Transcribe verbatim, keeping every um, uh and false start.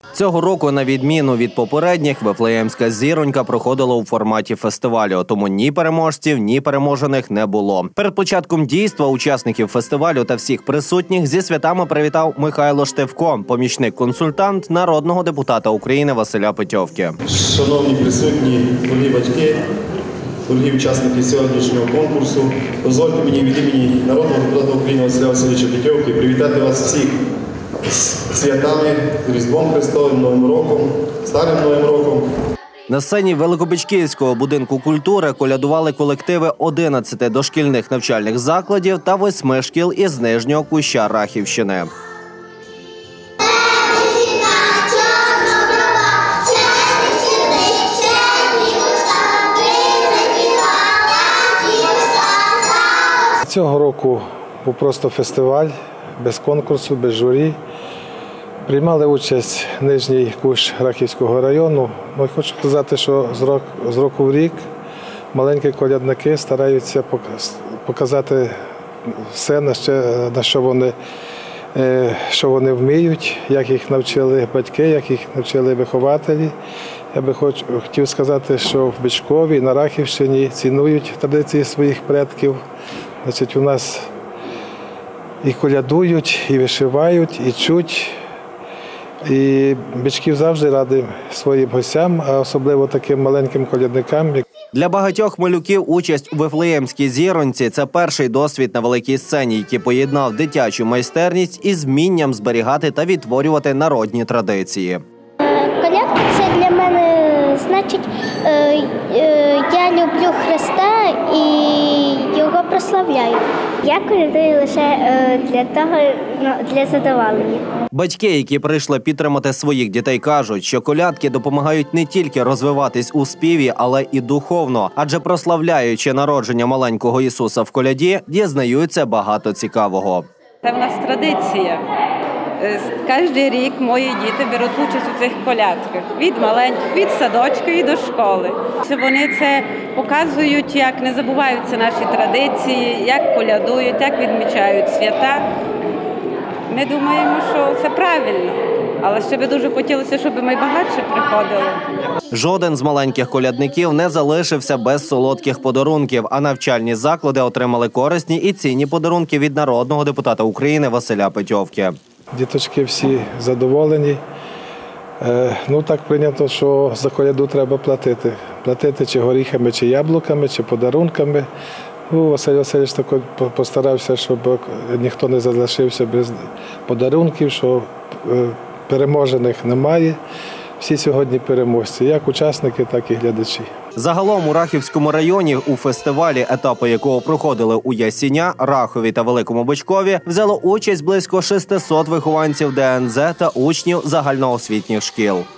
Цього року, на відміну від попередніх, Вифлеємська зіронька проходила у форматі фестивалю, тому ні переможців, ні переможених не було. Перед початком дійства учасників фестивалю та всіх присутніх зі святами привітав Михайло Штевко, помічник-консультант народного депутата України Василя Петьовки. Шановні присутні, дорогі батьки, дорогі учасники сьогоднішнього конкурсу, дозвольте мені від імені народного депутата України Василя Васильовича Петьовки привітати вас всіх з святами, Різдвом Христовим, Новим роком, Старим Новим роком. На сцені Великобичківського будинку культури колядували колективи одинадцяти дошкільних навчальних закладів та восьми шкіл із Нижнього Куща Рахівщини. Цього року був просто фестиваль, без конкурсу, без журі. Приймали участь Нижній Кущ Рахівського району. Ну, хочу сказати, що з року, з року в рік маленькі колядники стараються показати все, на що, на що вони, що вони вміють, як їх навчили батьки, як їх навчили вихователі. Я би хоч, хотів сказати, що в Бичкові, на Рахівщині цінують традиції своїх предків. Значить, у нас і колядують, і вишивають, і чуть. І Бичків завжди радий своїм гостям, а особливо таким маленьким колядникам. Для багатьох малюків участь у Вифлеємській зіроньці – це перший досвід на великій сцені, який поєднав дитячу майстерність із вмінням зберігати та відтворювати народні традиції. Колядка – це для мене, значить, я люблю Христа і його прославляю. Я колядую лише для того, для задоволення. Батьки, які прийшли підтримати своїх дітей, кажуть, що колядки допомагають не тільки розвиватись у співі, але і духовно. Адже прославляючи народження маленького Ісуса в коляді, дізнаються багато цікавого. Це в нас традиція. Кожен рік мої діти беруть участь у цих колядках. Від маленьких, від садочка і до школи. Вони це показують, як не забуваються наші традиції, як колядують, як відмічають свята. Ми думаємо, що це правильно, але ще би дуже хотілося, щоб ми багатше приходили. Жоден з маленьких колядників не залишився без солодких подарунків, а навчальні заклади отримали корисні і цінні подарунки від народного депутата України Василя Петьовки. Діточки всі задоволені. Ну, так прийнято, що за коляду треба платити. Платити чи горіхами, чи яблуками, чи подарунками. Ну, Василь Васильович також постарався, щоб ніхто не залишився без подарунків, що переможених немає. Всі сьогодні переможці, як учасники, так і глядачі. Загалом у Рахівському районі у фестивалі, етапи якого проходили у Ясіня, Рахові та Великому Бичкові, взяло участь близько шестисот вихованців ДНЗ та учнів загальноосвітніх шкіл.